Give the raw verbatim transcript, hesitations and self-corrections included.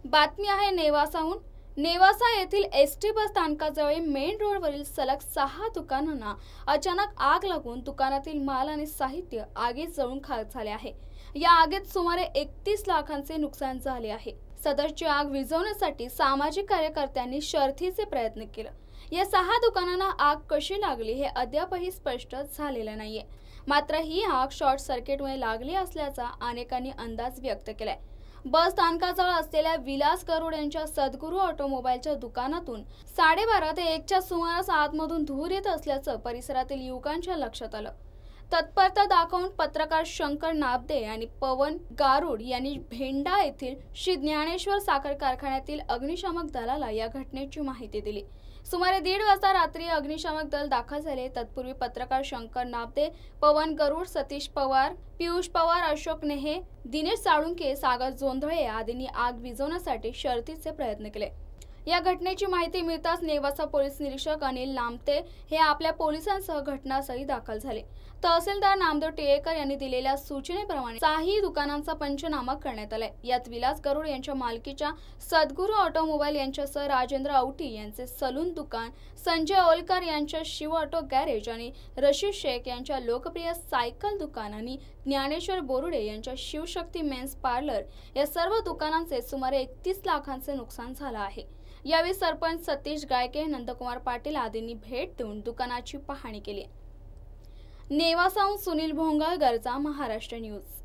बातमी आहे नेवासाहून। नेवासा येथील एसटी बस स्थानकाजवळ मेन रोडवरील सलग सहा दुकानांना अचानक आग लागून दुकानातील माल आणि साहित्य आगीत जळून खाक झाले आहे। या आगीत सुमारे एकतीस लाखांचे नुकसान झाले आहे। सदरची आग विझवण्यासाठी सामाजिक कार्यकर्त्यांनी शर्थीचे प्रयत्न केले। या सहा दुकानांना आग कशी लागली हे अद्यापही स्पष्ट झालेले नाहीये। मात्र ही आग शॉर्ट सर्किटमुळे लागली असल्याचा अनेकांनी अंदाज व्यक्त केलाय। बस स्थानकाजवळ असलेल्या विलास गरुड यांच्या सद्गुरू ऑटोमोबाईलच्या दुकानातून साडेबारा ते एकच्या सुमारास आतमधून धूर येत असल्याचं परिसरातील युवकांच्या लक्षात आलं। तत्परता दाखवून पत्रकार शंकर नाबदे आणि पवन गारुड यांनी भेंडा येथील श्री ज्ञानेश्वर साखर कारखान्यातील अग्निशामक दलाला या घटनेची माहिती दिली। सुमारे दीड वाजता रात्री अग्निशामक दल दाखल झाले। तत्पूर्वी पत्रकार शंकर नाबदे, पवन गरुड, सतीश पवार, पियुष पवार, अशोक नेहे, दिनेश साळुंके, सागर जोंधळे आदींनी आग विझवण्यासाठी शर्थीचे प्रयत्न केले। या घटनेची माहिती मिळताच नेवासा पोलीस निरीक्षक अनिल लामते हे आपल्या पोलिसांसह घटनास्थळी दाखल झाले। तहसीलदार नामदेव टिळेकर यांनी दिलेल्या सूचनेप्रमाणे सहाही दुकानांचा पंचनामा करण्यात आलाय। यात विलास गरुड यांच्या मालकीच्या सद्गुरू ऑटोमोबाईल यांच्यासह राजेंद्र औटी यांचे सलून दुकान, संजय ओलकर यांच्या शिव ऑटो गॅरेज आणि रशीद शेख यांच्या लोकप्रिय सायकल दुकान आणि ज्ञानेश्वर बोरुडे यांच्या शिवशक्ती मेन्स पार्लर या सर्व दुकानांचे सुमारे एकतीस लाखांचे नुकसान झाले आहे। यावेळी सरपंच सतीश गायके, नंदकुमार पाटील आदींनी भेट देऊन दुकानाची पाहणी केली। नेवासाहून सुनील भोंगळ, गरजा, महाराष्ट्र न्यूज।